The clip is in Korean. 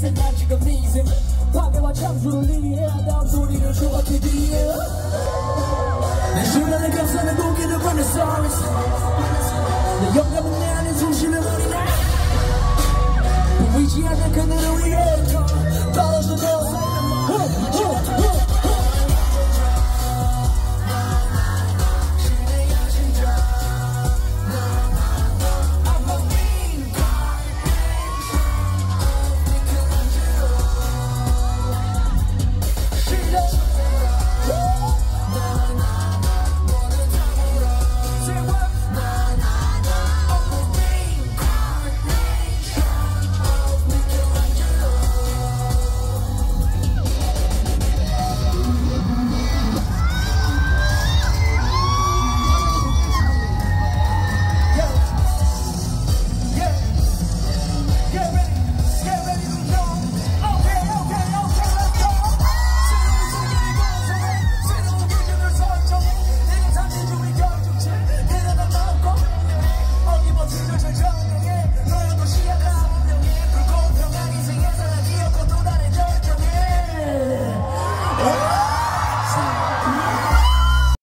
난 지금 네 인생 파괴와 창조를 위해 아다운 소리를 줘봐 TV에 내 주변에 감싸는 고기를 Renaissance 내 영감은 내 안에 중심에 머리나 보이지 않는 그늘을 위해 떨어져